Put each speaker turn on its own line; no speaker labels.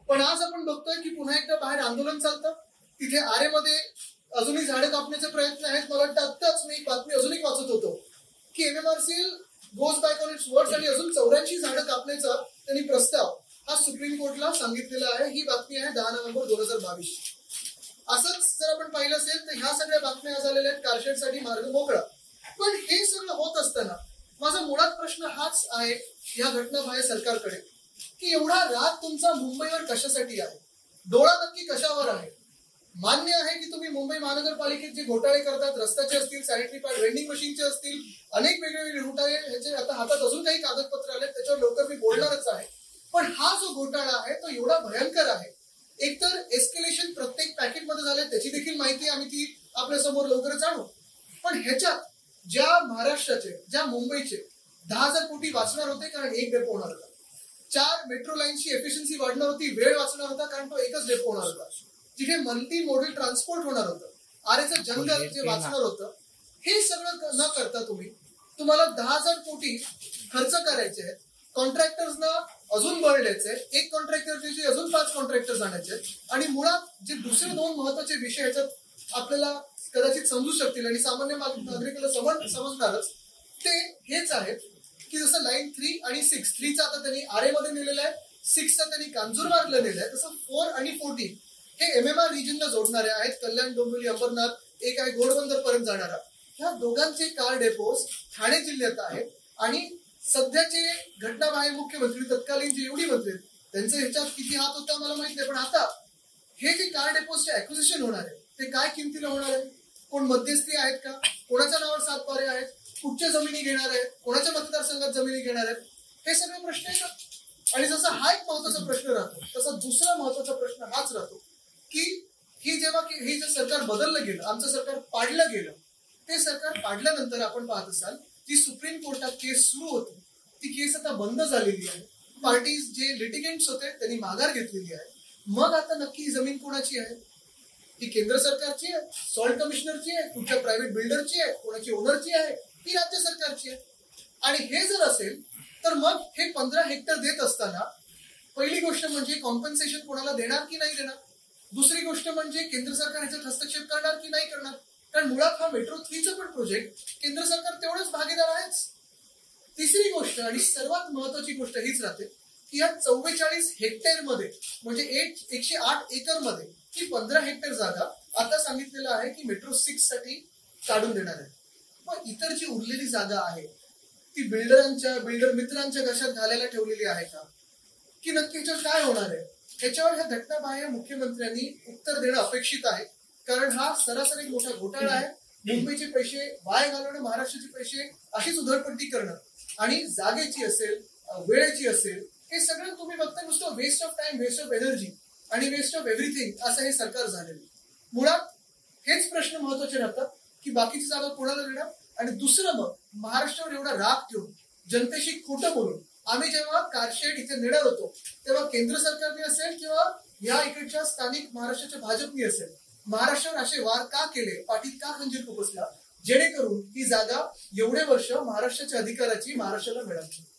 पण आज आपण बघतोय की पुन्हा एकदा बाहेर आंदोलन चालतं. तिथे आरेमध्ये अजूनही झाडं कापण्याचे प्रयत्न आहेत. मला वाटतं आत्ताच मी एक बातमी अजून एक वाचत होतो की MMRCL goes back on its words आणि अजून 84 झाडं कापण्याचा त्यांनी प्रस्ताव हा सुप्रीम कोर्टला सांगितलेला आहे. ही बातमी आहे 10 नोव्हेंबर 2022. असंच जर आपण पाहिलं असेल तर ह्या सगळ्या बातम्या झालेल्या आहेत कारशेडसाठी मार्ग मोकळा. पण हे सगळं होत असताना माझा मुळात प्रश्न हाच आहे या घटनाबाह्य सरकारकडे की एवढा राग तुमचा मुंबईवर कशासाठी आहे? डोळा नक्की कशावर आहे? मान्य आहे की तुम्ही मुंबई महानगरपालिकेत जे घोटाळे करतात, रस्त्याचे असतील, सॅनिटरी पॅड वेंडिंग मशीनचे असतील, अनेक वेगवेगळे घोटाळे, ह्याचे आता हातात अजून काही कागदपत्र आले, त्याच्यावर लवकर मी बोलणारच आहे. पण हा जो घोटाळा आहे तो एवढा भयंकर आहे. एकतर एस्केलेशन प्रत्येक पॅकेटमध्ये झाले, त्याची देखील माहिती आम्ही ती आपल्या समोर लवकरच आणू. पण ह्याच्यात ज्या महाराष्ट्राचे, ज्या मुंबईचे 10,000 कोटी वाचणार होते कारण एक डेपो होणार होता, 4 मेट्रो लाईनची एफिशियन्सी वाढणार होती, वेळ वाचणार होता कारण तो एकच डेपो होणार होता, जिथे मल्टी मॉडेल ट्रान्सपोर्ट होणार होतं, आरेचं जंगल जे वाचणार होतं, हे सगळं न करता तुम्हाला 10,000 कोटी खर्च करायचे आहेत. कॉन्ट्रॅक्टर्सना अजून बळ द्यायचे, एक कॉन्ट्रॅक्टरचे अजून 5 कॉन्ट्रॅक्टर्स आणायचे आणि मुळात जे दुसरे 2 महत्वाचे विषय ह्याच्यात आपल्याला कदाचित समजू शकतील आणि सामान्य नागरिकाला समजणारच ते हेच आहेत की जसं लाईन 3 आणि 6, 3चा आता त्यांनी आरेमध्ये नेलेलं आहे, 6चा त्यांनी कांजूरमार्गला नेलं आहे, तसं 4 आणि 14 हे MMR रिजनला जोडणारे आहेत. कल्याण, डोंबिवली, अंबरनाथ, एक आहे घोडबंदर पर्यंत जाणारा. ह्या दोघांचे कार डेपोज ठाणे जिल्ह्यात आहेत आणि सध्याचे घटनाबाह्य मुख्यमंत्री, तत्कालीन जे एवढी मंत्री आहेत, त्यांचे ह्याच्यात किती हात होता मला माहित नाही. पण आता हे जे कार डेपोजचे अॅक्विजिशन होणार आहे ते काय किमतीला होणार आहे? कोण मध्यस्थी आहेत का? कोणाच्या नावावर 7 पारे आहेत? कुठच्या जमिनी घेणार आहेत? कोणाच्या मतदारसंघात जमिनी घेणार आहेत? हे सगळे प्रश्न येतात. आणि जसा हा एक महत्वाचा प्रश्न राहतो तसा दुसरा महत्वाचा प्रश्न हाच राहतो की ही जे सरकार बदललं गेलं, आमचं सरकार पाडलं गेलं, ते सरकार पाडल्यानंतर आपण पाहत असाल जी सुप्रीम कोर्टात केस सुरू होती ती केस आता बंद झालेली आहे. पार्टीज जे लिटिगेंट्स होते त्यांनी माघार घेतलेली आहे. मग आता नक्की ही जमीन कोणाची आहे? ती केंद्र सरकारची आहे, सॉल्ट कमिशनरची आहे, कुठच्या प्रायव्हेट बिल्डरची आहे, कोणाची ओनरची आहे, ती राज्य सरकारची आहे. आणि हे जर असेल तर मग हे 15 हेक्टर देत असताना पहिली गोष्ट म्हणजे कॉम्पन्सेशन कोणाला देणार की नाही देणार, दुसरी गोष्ट म्हणजे केंद्र सरकार ह्याच्यात हस्तक्षेप करणार की नाही करणार. कारण मुळात हा मेट्रो 3चा पण प्रोजेक्ट केंद्र सरकार तेवढंच भागीदार आहेच. तिसरी गोष्ट आणि सर्वात महत्वाची गोष्ट हीच राहते की या 44 हेक्टेअरमध्ये म्हणजे 108 एकरमध्ये ही 15 हेक्टर जागा आता सांगितलेलं आहे की मेट्रो 6 साठी काढून देणार आहे. मग इतर जी उरलेली जागा आहे ती बिल्डर मित्रांच्या घशात घालायला ठेवलेली आहे का, की नक्की ह्याच्यावर काय होणार आहे? ह्याच्यावर ह्या घटनाबाह्य मुख्यमंत्र्यांनी उत्तर देणं अपेक्षित आहे. कारण हा सरासरी एक मोठा घोटाळा आहे. मुंबईचे पैसे वाया घालवणं, महाराष्ट्राचे पैसे अशीच उधळपट्टी करणं आणि जागेची असेल, वेळेची असेल, हे सगळं तुम्ही बघता नुसतं waste of time, waste of energy आणि वेस्ट ऑफ एव्हरीथिंग असं हे सरकार झालेलं. मुळात हेच प्रश्न महत्वाचे राहतात की बाकीची जागा कोणाला देणार. आणि दुसरं मग महाराष्ट्रावर एवढा राग ठेवून जनतेशी खोटं बोलून आम्ही जेव्हा कारशेड इथे नेणार होतो तेव्हा केंद्र सरकारने असेल किंवा या इकडच्या स्थानिक महाराष्ट्राच्या भाजपनी असेल महाराष्ट्रावर असे वार का केले, पाठीत का खंजीर खुपसला, जेणेकरून ही जागा एवढे वर्ष महाराष्ट्राच्या अधिकाराची महाराष्ट्राला मिळाली.